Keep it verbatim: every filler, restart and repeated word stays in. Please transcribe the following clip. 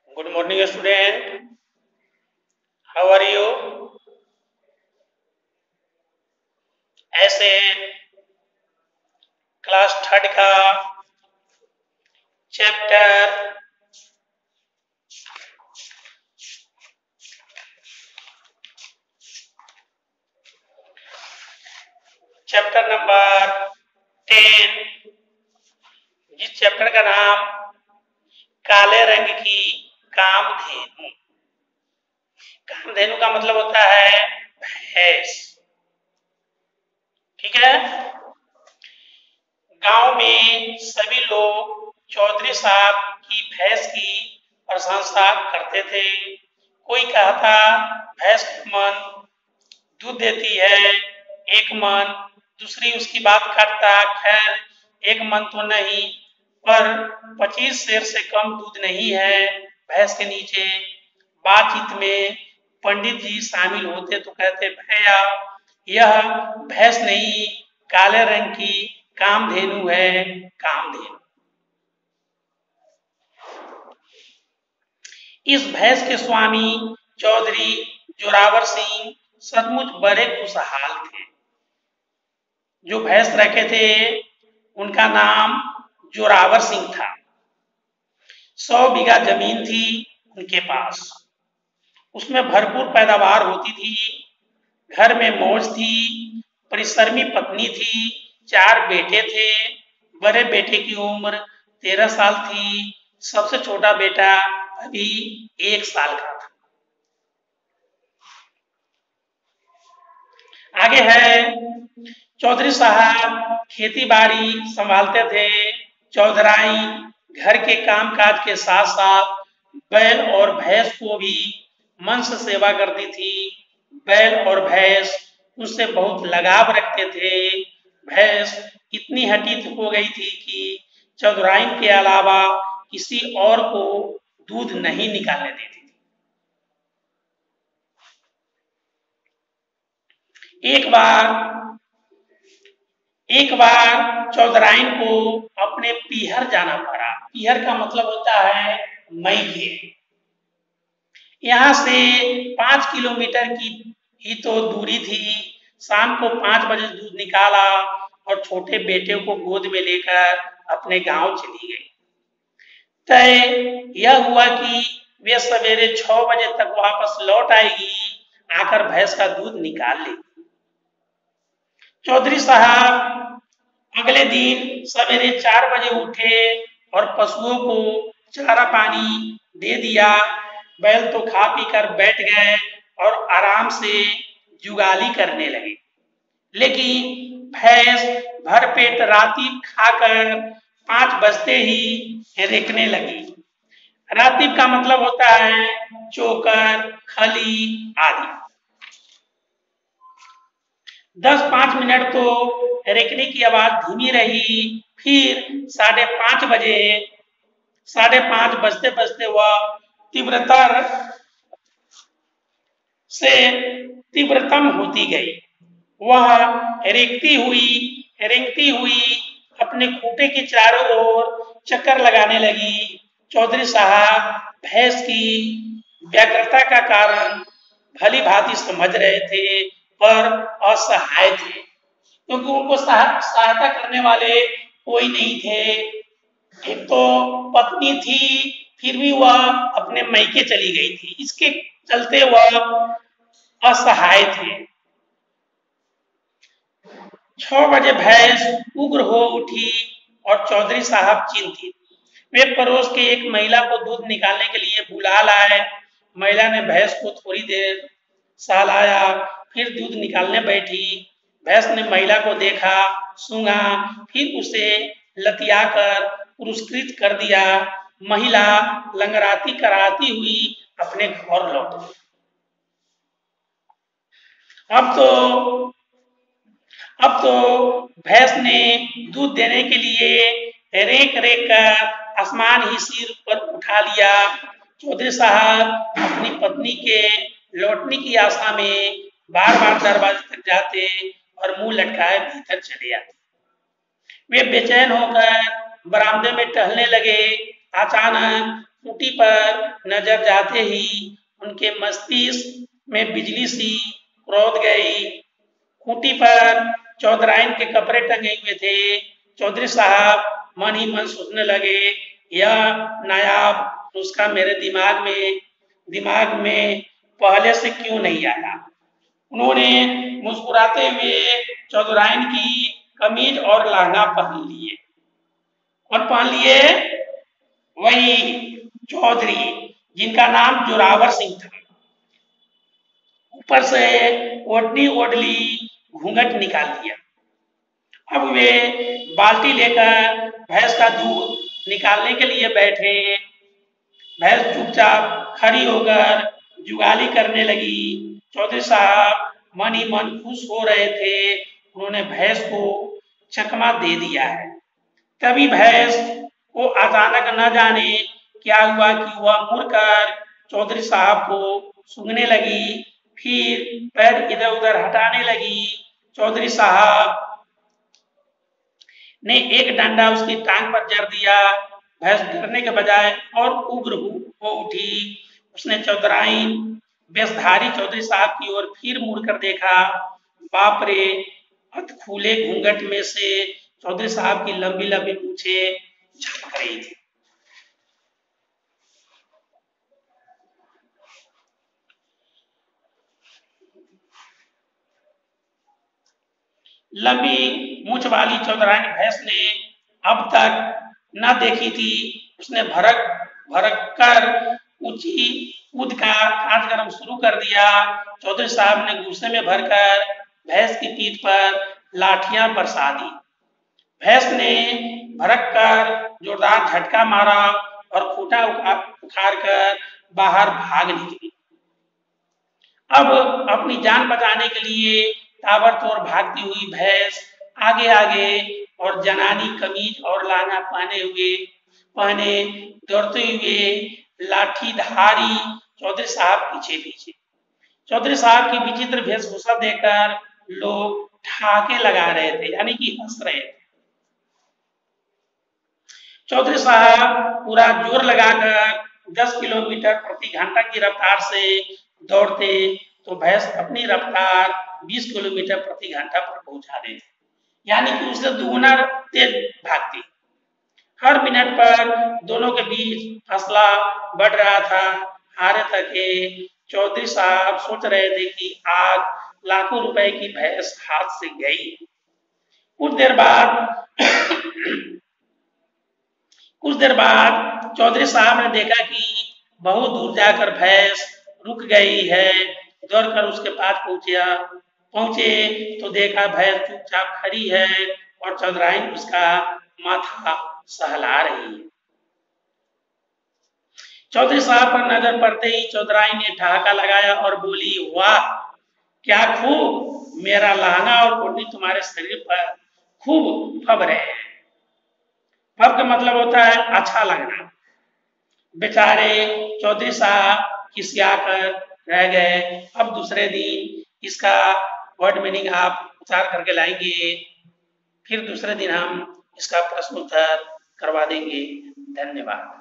Good morning, student. How are you? ऐसे class third का chapter chapter number ten, जिस chapter का नाम काले रंग की कामधेनु। कामधेनु का मतलब होता है भैंस। ठीक है। गांव में सभी लोग चौधरी साहब की भैंस की प्रशंसा करते थे। कोई कहता भैंस का मन दूध देती है, एक मन दूसरी उसकी बात काटता। खैर एक मन तो नहीं, पर पच्चीस शेर से कम दूध नहीं है भैंस के नीचे। बातचीत में पंडित जी शामिल होते तो कहते, भैया यह भैंस नहीं, काले रंग की कामधेनु है। कामधेनु। इस भैंस के स्वामी चौधरी जोरावर सिंह सचमुच बड़े खुशहाल थे। जो भैंस रखे थे उनका नाम जोरावर सिंह था। सौ बीघा जमीन थी उनके पास, उसमें भरपूर पैदावार होती थी। घर में मौज थी, परिश्रमी पत्नी थी, चार बेटे थे। बड़े बेटे की उम्र तेरह साल थी, सबसे छोटा बेटा अभी एक साल का था। आगे है, चौधरी साहब खेती बाड़ी संभालते थे। चौधराई घर के कामकाज के साथ साथ बैल और भैंस को भी मन से सेवा करती थी। बैल और भैंस उससे बहुत लगाव रखते थे। भैंस इतनी हठी हो गई थी कि चौधराई के अलावा किसी और को दूध नहीं निकालने देती थी। एक बार एक बार चौधराइन को अपने पीहर जाना पड़ा। पीहर का मतलब होता है मैके। यहाँ से पांच किलोमीटर की ही तो दूरी थी। शाम को पांच बजे दूध निकाला और छोटे बेटे को गोद में लेकर अपने गांव चली गई। तय यह हुआ कि वे सवेरे छह बजे तक वापस लौट आएगी, आकर भैंस का दूध निकाल लेगी। चौधरी साहब अगले दिन सवेरे चार बजे उठे और पशुओं को चारा पानी दे दिया। बैल तो खा पी कर बैठ गए और आराम से जुगाली करने लगे। लेकिन भैंस भरपेट राती खाकर पांच बजते ही रेकने लगी। रातीब का मतलब होता है चोकर, खली आदि। दस पांच मिनट तो रेकने की आवाज धीमी रही। फिर साढ़े पांच बजे साढ़े पांच बजते बजते वह तीव्रतर से तीव्रतम होती गई। वह रेंगती हुई रेंगती हुई अपने खूंटे के चारों ओर चक्कर लगाने लगी। चौधरी साहब भैंस की व्यग्रता का कारण भली भांति समझ रहे थे, पर असहाय थे, क्योंकि उनको सहायता करने वाले कोई नहीं थे। एक तो पत्नी थी, फिर भी वह अपने मैके चली गई थी, इसके चलते वह असहाय थे। छह बजे भैंस उग्र हो उठी और चौधरी साहब चिंतित। वे पड़ोस के एक महिला को दूध निकालने के लिए बुला लाए। महिला ने भैंस को थोड़ी देर सहलाया, फिर दूध निकालने बैठी। भैंस ने महिला को देखा, सूंघा, फिर उसे लतियाकर पुरस्कृत कर दिया। महिला लंगराती कराती हुई अपने घर लौट गई। अब तो अब तो भैंस ने दूध देने के लिए रेक रेक कर आसमान ही सिर पर उठा लिया। चौधरी साहब अपनी पत्नी के लौटने की आशा में बार बार दरवाजे तक जाते और मुंह लटकाए भीतर चले आते। वे बेचैन होकर बरामदे में टहलने लगे। अचानक खूंटी पर नजर जाते ही उनके मस्तिष्क में बिजली सी कौंध गई। खूंटी पर चौधराइन के कपड़े टंगे हुए थे। चौधरी साहब मन ही मन सोचने लगे, यह नायाब नुस्खा मेरे दिमाग में दिमाग में पहले से क्यों नहीं आया। उन्होंने मुस्कुराते हुए चौधराइन की कमीज और लहंगा पहन लिए। और पहन लिए वही चौधरी जिनका नाम जोरावर सिंह था। ऊपर से ओढ़नी ओढ़ ली, घूंघट निकाल दिया। अब वे बाल्टी लेकर भैंस का दूध निकालने के लिए बैठे। भैंस चुपचाप खड़ी होकर जुगाली करने लगी। चौधरी साहब मन ही मन खुश हो रहे थे, उन्होंने भैंस को चकमा दे दिया है। तभी भैंस को अचानक न जाने क्या हुआ कि वह मुड़कर चौधरी साहब को सूंघने लगी, फिर पैर इधर उधर हटाने लगी। चौधरी साहब ने एक डंडा उसकी टांग पर जड़ दिया। भैंस डरने के बजाय और उग्र हो उठी। उसने चौधराइन बेसधारी चौधरी साहब की ओर फिर मुड़कर देखा। बाप रे, खुले घूंघट में से चौधरी साहब की लंबी लंबी मूछें झपक रही थी। लंबी मूछ वाली चौधराइन भैंस ने अब तक न देखी थी। उसने भड़क भड़क कर ऊंची कूद का कार्यक्रम शुरू कर दिया। चौधरी साहब ने गुस्से में भरकर भैंस की पीठ पर लाठियां बरसा दी। भैंस ने भड़क कर जोरदार झटका मारा और खूंटा उखाड़ कर बाहर भाग निकली। अब अपनी जान बचाने के लिए ताबड़तोड़ भागती हुई भैंस आगे आगे और जनानी कमीज और लहंगा पहने हुए पहने दौड़ते हुए लाठीधारी चौधरी साहब पीछे पीछे। चौधरी साहब की विचित्र वेशभूषा देखकर लोग ठहाके लगा रहे थे, यानी कि हंस रहे थे। चौधरी साहब पूरा जोर लगाकर दस किलोमीटर प्रति घंटा की रफ्तार से दौड़ते तो भैंस अपनी रफ्तार बीस किलोमीटर प्रति घंटा पर पहुंचा देती, यानी कि उससे दुगुना तेज भागती। हर मिनट पर दोनों के बीच फासला बढ़ रहा था। हारे थके चौधरी साहब सोच रहे थे कि आज लाखों रुपए की भैंस हाथ से गई। कुछ देर बाद कुछ देर बाद चौधरी साहब ने देखा कि बहुत दूर जाकर भैंस रुक गई है। दौड़कर उसके पास पहुंचा पहुंचे तो देखा भैंस चुपचाप खड़ी है और चौधराइन उसका माथा सहला रही है। चौधरी साहब पर नजर पड़ते ही चौधराइन ने ठहाका लगाया और बोली, वाह क्या खूब, मेरा लहंगा और ओढ़नी तुम्हारे शरीर पर खूब फब रहे हैं। फब का मतलब होता है अच्छा लगना। बेचारे चौधरी साहब खिसिया कर रह गए। अब दूसरे दिन इसका वर्ड मीनिंग आप उतार करके लाएंगे, फिर दूसरे दिन हम इसका प्रश्न उत्तर करवा देंगे। धन्यवाद।